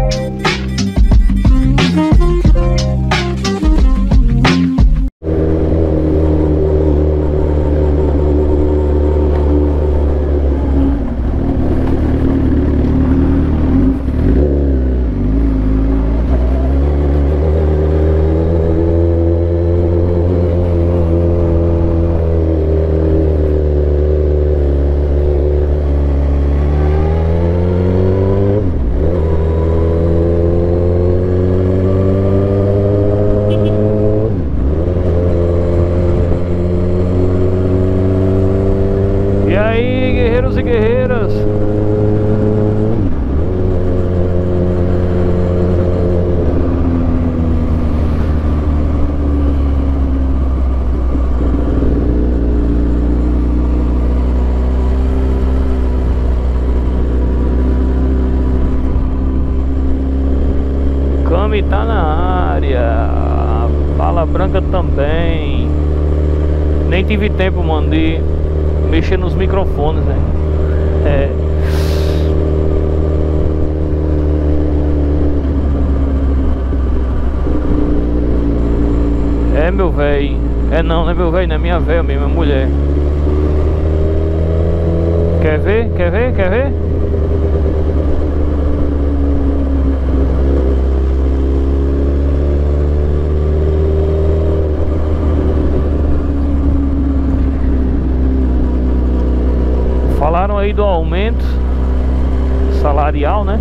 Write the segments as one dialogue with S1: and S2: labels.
S1: guerreiros e guerreiras. Cami tá na área, Bala Branca também. Nem tive tempo, mano, de mexer nos microfones, né? É meu velho. Não é meu velho, não é minha velha mesmo, é mulher. Quer ver? Quer ver? Quer ver? Falaram aí do aumento salarial, né?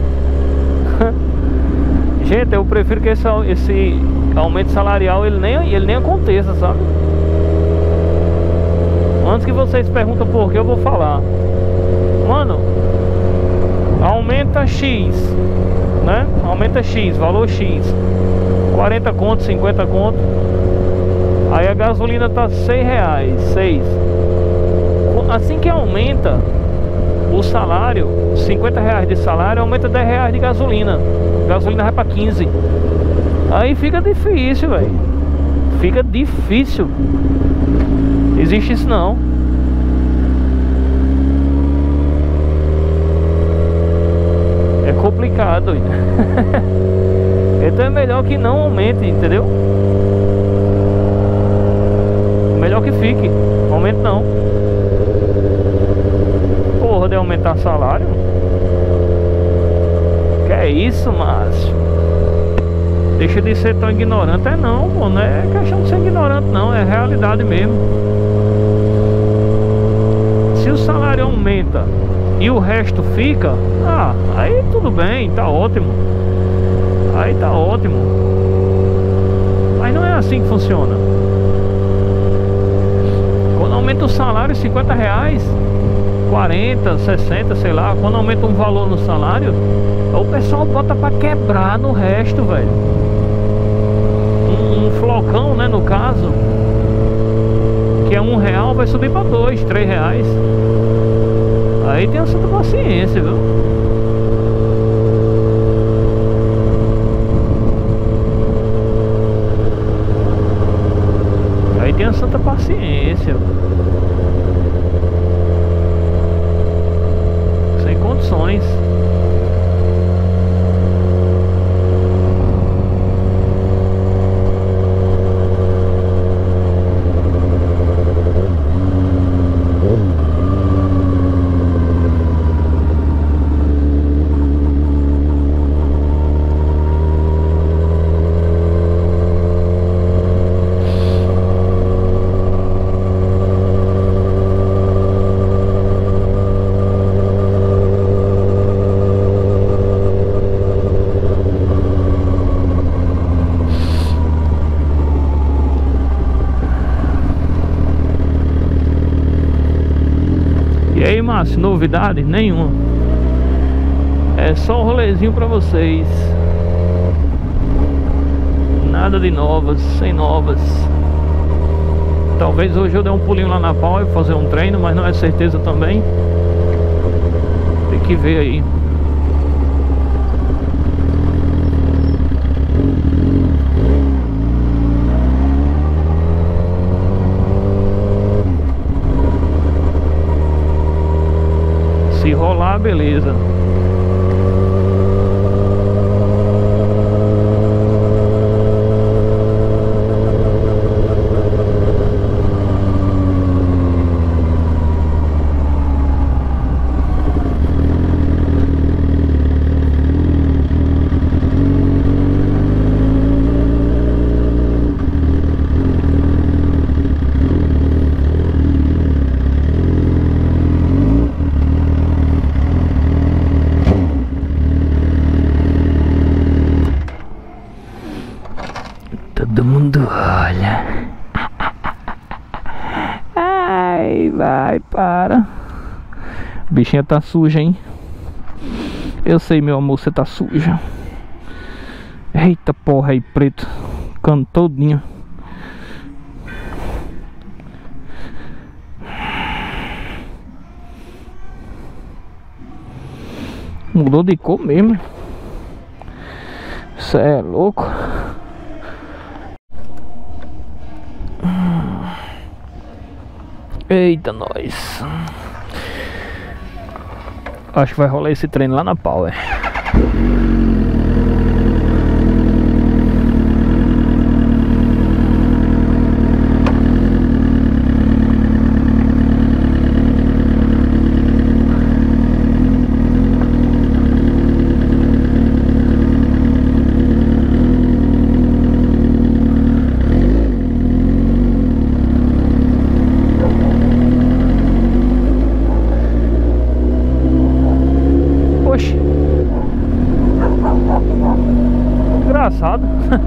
S1: Gente, eu prefiro que esse aumento salarial ele nem aconteça, sabe? Antes que vocês perguntem por que, eu vou falar. Mano, aumenta X, né? Aumenta X, valor X, 40 conto, 50 conto. Aí a gasolina tá R$6, 6. Assim que aumenta o salário, R$50 de salário, aumenta R$10 de gasolina. Gasolina vai pra 15. Aí fica difícil, velho. Fica difícil. Existe isso não. É complicado. Então é melhor que não aumente, entendeu? Melhor que fique. Aumente não. Porra de aumentar salário. Que é isso, Márcio? Deixa de ser tão ignorante. É não, pô, não é questão de ser ignorante não, é realidade mesmo. Se o salário aumenta e o resto fica, aí tudo bem, tá ótimo. Aí tá ótimo. Mas não é assim que funciona. Quando aumenta o salário R$50, 40, 60, sei lá. Quando aumenta um valor no salário, o pessoal bota pra quebrar no resto, velho. Um flocão, né, no caso, que é R$1, vai subir pra R$2, R$3. Aí tem a santa paciência, viu? Aí tem a santa paciência. Sem condições. E aí, Márcio, novidade? Nenhuma. É só um rolezinho pra vocês. Nada de novas, sem novas. Talvez hoje eu dê um pulinho lá na Pau e fazer um treino, mas não é certeza também. Tem que ver aí. Se rolar, beleza. mundo olha. Ai, vai, para. A bichinha tá suja, hein? Eu sei, meu amor, você tá suja. Eita porra aí, preto. Cano todinho. Mudou de cor mesmo. Cê é louco. Eita, nós. Acho que vai rolar esse treino lá na Power. Engraçado.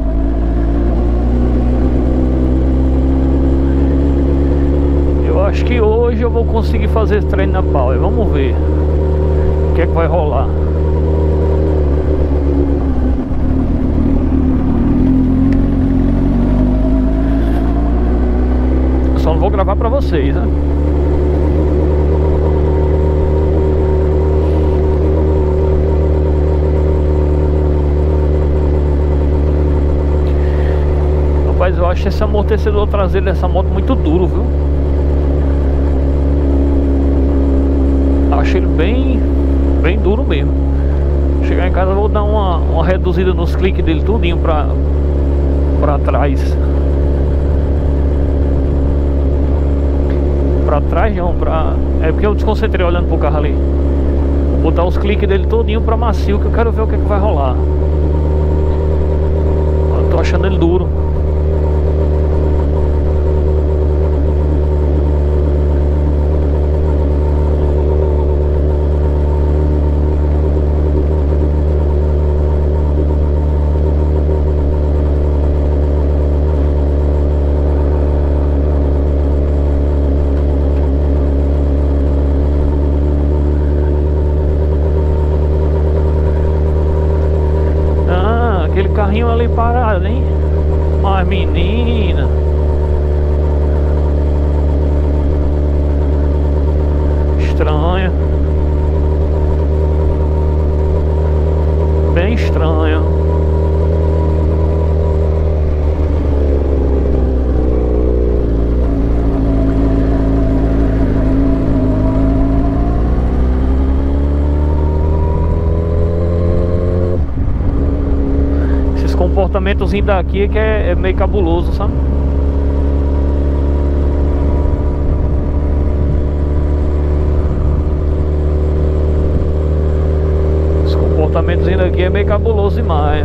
S1: Eu acho que hoje eu vou conseguir fazer esse treino na Power. Vamos ver o que é que vai rolar. Só não vou gravar pra vocês, né? Mas eu acho esse amortecedor traseiro dessa moto muito duro, viu? Acho ele bem duro mesmo. Chegar em casa eu vou dar uma reduzida nos cliques dele tudinho pra trás. Pra trás não, é porque eu desconcentrei olhando pro carro ali. Vou botar os cliques dele tudinho pra macio, que eu quero ver o que é que vai rolar. Eu tô achando ele duro. Aquele carrinho ali parado, hein? Mas menina, estranho. Bem estranho. Comportamentozinho daqui que é meio cabuloso, sabe? Esse comportamentozinho daqui é meio cabuloso demais.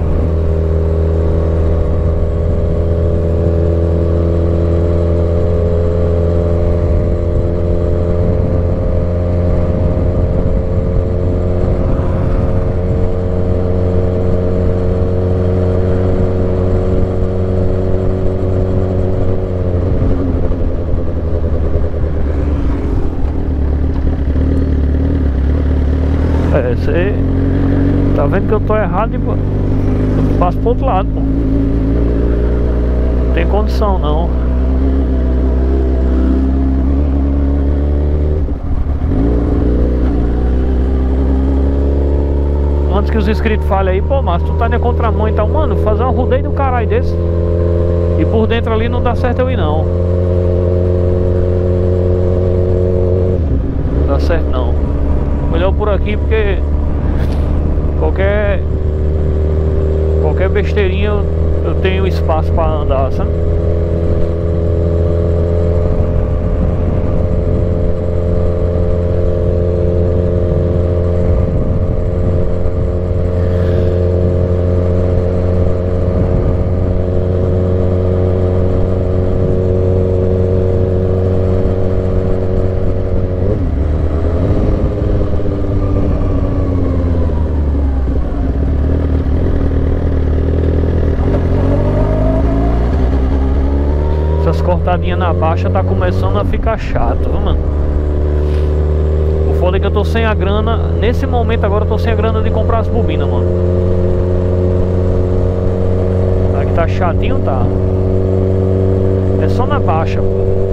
S1: Você tá vendo que eu tô errado e eu passo pro outro lado, pô. Não tem condição não. Antes que os inscritos falem aí, pô, mas tu tá na contramão e tal, mano, fazer um rodeio do caralho desse e por dentro ali não dá certo eu ir não. Não dá certo não. Melhor por aqui porque qualquer besteirinha eu tenho espaço para andar, sabe? cortadinha na baixa tá começando a ficar chato, viu, mano? O foda é que eu tô sem a grana. Nesse momento agora eu tô sem a grana de comprar as bobinas, mano. Aqui tá chatinho, tá? É só na baixa, pô.